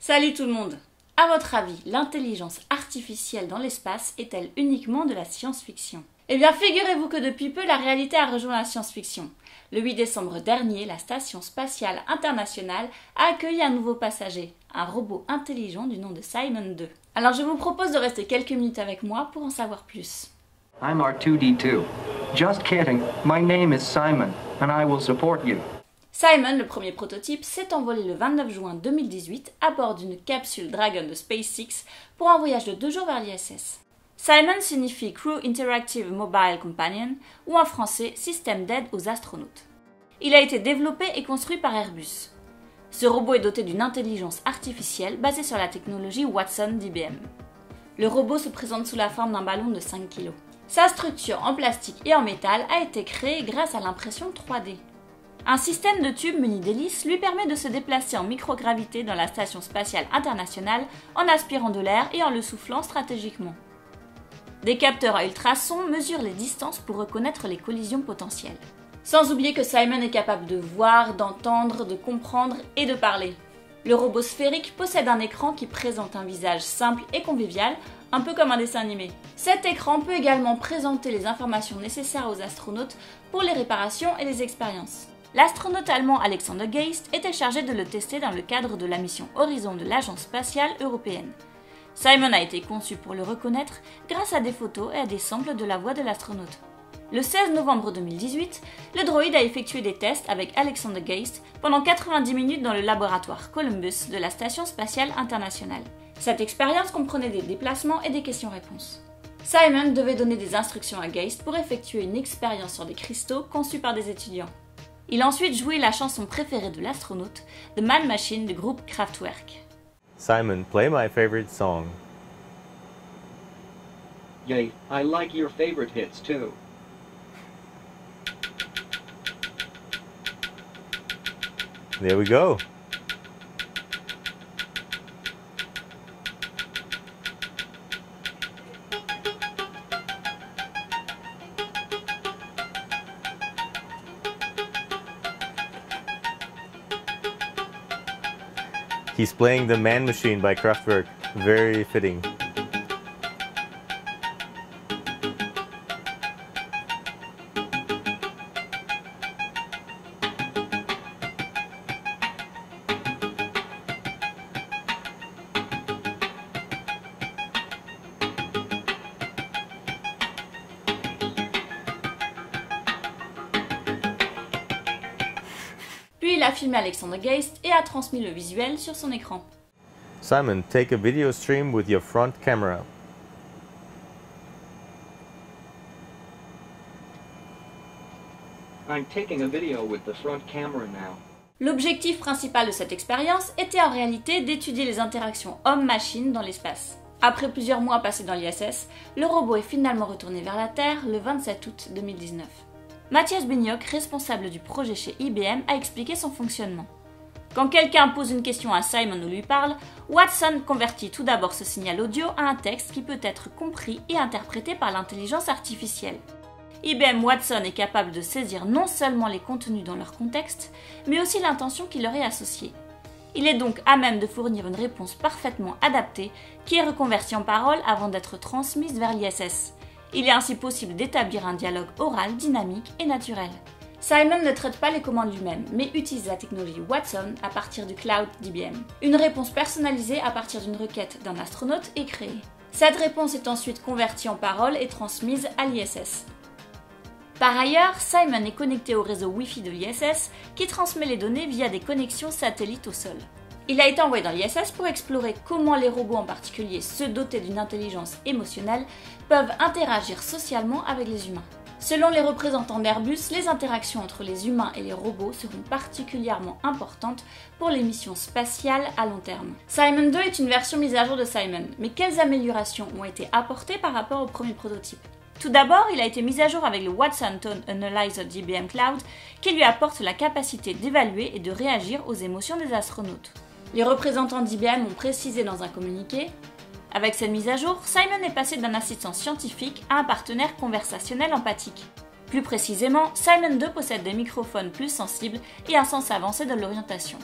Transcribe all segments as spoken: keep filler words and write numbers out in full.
Salut tout le monde! À votre avis, l'intelligence artificielle dans l'espace est-elle uniquement de la science-fiction? Eh bien, figurez-vous que depuis peu, la réalité a rejoint la science-fiction. Le huit décembre dernier, la Station spatiale internationale a accueilli un nouveau passager, un robot intelligent du nom de Simon deux. Alors je vous propose de rester quelques minutes avec moi pour en savoir plus. I'm R two D two. Just kidding. My name is Simon, and I will support you. Simon, le premier prototype, s'est envolé le vingt-neuf juin deux mille dix-huit à bord d'une capsule Dragon de SpaceX pour un voyage de deux jours vers l'I S S. Simon signifie Crew Interactive Mobile Companion ou en français système d'aide aux astronautes. Il a été développé et construit par Airbus. Ce robot est doté d'une intelligence artificielle basée sur la technologie Watson d'I B M. Le robot se présente sous la forme d'un ballon de cinq kilos. Sa structure en plastique et en métal a été créée grâce à l'impression trois D. Un système de tubes muni d'hélices lui permet de se déplacer en microgravité dans la Station spatiale internationale en aspirant de l'air et en le soufflant stratégiquement. Des capteurs à ultrasons mesurent les distances pour reconnaître les collisions potentielles. Sans oublier que Simon est capable de voir, d'entendre, de comprendre et de parler. Le robot sphérique possède un écran qui présente un visage simple et convivial, un peu comme un dessin animé. Cet écran peut également présenter les informations nécessaires aux astronautes pour les réparations et les expériences. L'astronaute allemand Alexander Geist était chargé de le tester dans le cadre de la mission Horizon de l'Agence spatiale européenne. Simon a été conçu pour le reconnaître grâce à des photos et à des samples de la voix de l'astronaute. Le seize novembre deux mille dix-huit, le droïde a effectué des tests avec Alexander Geist pendant quatre-vingt-dix minutes dans le laboratoire Columbus de la Station spatiale internationale. Cette expérience comprenait des déplacements et des questions-réponses. Simon devait donner des instructions à Geist pour effectuer une expérience sur des cristaux conçus par des étudiants. Il a ensuite joué la chanson préférée de l'astronaute, The Man Machine du groupe Kraftwerk. Simon, play my favorite song. Yay, I like your favorite hits too. There we go. He's playing The Man Machine by Kraftwerk. Very fitting. Puis il a filmé Alexander Geist et a transmis le visuel sur son écran. Simon, take a video stream with your front camera. I'm taking a video with the front camera now. L'objectif principal de cette expérience était en réalité d'étudier les interactions homme-machine dans l'espace. Après plusieurs mois passés dans l'I S S, le robot est finalement retourné vers la Terre le vingt-sept août deux mille dix-neuf. Mathias Beniock, responsable du projet chez I B M, a expliqué son fonctionnement. Quand quelqu'un pose une question à Simon ou lui parle, Watson convertit tout d'abord ce signal audio à un texte qui peut être compris et interprété par l'intelligence artificielle. I B M Watson est capable de saisir non seulement les contenus dans leur contexte, mais aussi l'intention qui leur est associée. Il est donc à même de fournir une réponse parfaitement adaptée qui est reconvertie en parole avant d'être transmise vers l'I S S. Il est ainsi possible d'établir un dialogue oral, dynamique et naturel. Simon ne traite pas les commandes lui-même, mais utilise la technologie Watson à partir du cloud d'I B M. Une réponse personnalisée à partir d'une requête d'un astronaute est créée. Cette réponse est ensuite convertie en parole et transmise à l'I S S. Par ailleurs, Simon est connecté au réseau Wi-Fi de l'I S S qui transmet les données via des connexions satellites au sol. Il a été envoyé dans l'I S S pour explorer comment les robots, en particulier ceux dotés d'une intelligence émotionnelle, peuvent interagir socialement avec les humains. Selon les représentants d'Airbus, les interactions entre les humains et les robots seront particulièrement importantes pour les missions spatiales à long terme. Simon deux est une version mise à jour de Simon, mais quelles améliorations ont été apportées par rapport au premier prototype? Tout d'abord, il a été mis à jour avec le Watson Tone Analyzer d'I B M Cloud, qui lui apporte la capacité d'évaluer et de réagir aux émotions des astronautes. Les représentants d'I B M ont précisé dans un communiqué: avec cette mise à jour, Simon est passé d'un assistant scientifique à un partenaire conversationnel empathique. Plus précisément, Simon deux possède des microphones plus sensibles et un sens avancé de l'orientation.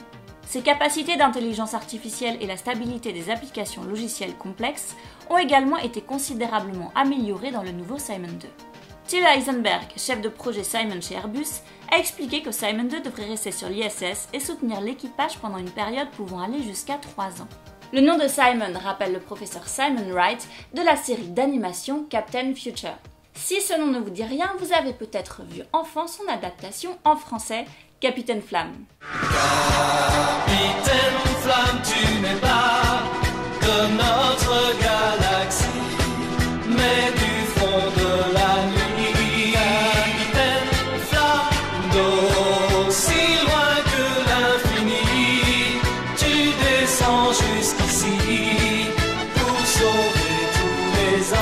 Ses capacités d'intelligence artificielle et la stabilité des applications logicielles complexes ont également été considérablement améliorées dans le nouveau Simon deux. Till Heisenberg, chef de projet Simon chez Airbus, a expliqué que Simon deux devrait rester sur l'I S S et soutenir l'équipage pendant une période pouvant aller jusqu'à trois ans. Le nom de Simon rappelle le professeur Simon Wright de la série d'animation Captain Future. Si ce nom ne vous dit rien, vous avez peut-être vu enfant son adaptation en français, Capitaine Flamme. Capitaine Flamme, tu n'es pas de notre galaxie, mais du fond de la nuit. Capitaine Flamme, d'aussi loin que l'infini, tu descends jusqu'ici pour sauver tous les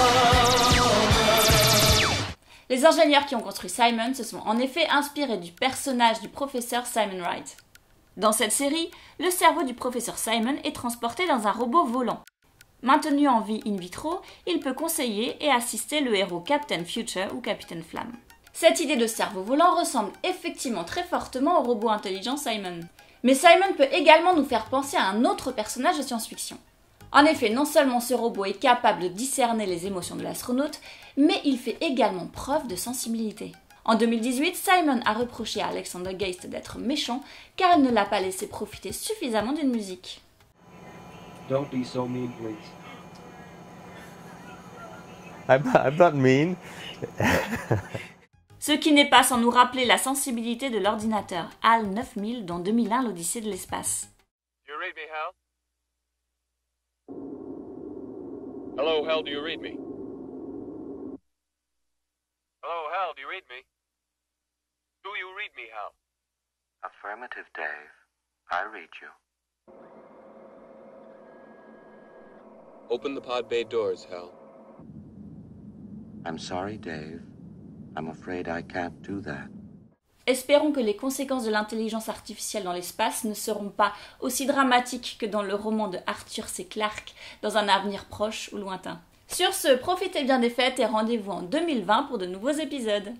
hommes. Les ingénieurs qui ont construit Simon se sont en effet inspirés du personnage du professeur Simon Wright. Dans cette série, le cerveau du professeur Simon est transporté dans un robot volant. Maintenu en vie in vitro, il peut conseiller et assister le héros Captain Future ou Capitaine Flamme. Cette idée de cerveau volant ressemble effectivement très fortement au robot intelligent Simon. Mais Simon peut également nous faire penser à un autre personnage de science-fiction. En effet, non seulement ce robot est capable de discerner les émotions de l'astronaute, mais il fait également preuve de sensibilité. En deux mille dix-huit, Simon a reproché à Alexander Geist d'être méchant car il ne l'a pas laissé profiter suffisamment d'une musique. Don't be so mean, please. I'm, I'm not mean. Ce qui n'est pas sans nous rappeler la sensibilité de l'ordinateur HAL neuf mille dans deux mille un, l'Odyssée de l'espace. You read me, Hal? Hello, Hal, do you read me? Hello, Hal, do you read me? Do you read me, Hal? Affirmative, Dave. I read you. Open the pod bay doors, Hal. I'm sorry, Dave. I'm afraid I can't do that. Espérons que les conséquences de l'intelligence artificielle dans l'espace ne seront pas aussi dramatiques que dans le roman de Arthur C. Clarke dans un avenir proche ou lointain. Sur ce, profitez bien des fêtes et rendez-vous en deux mille vingt pour de nouveaux épisodes.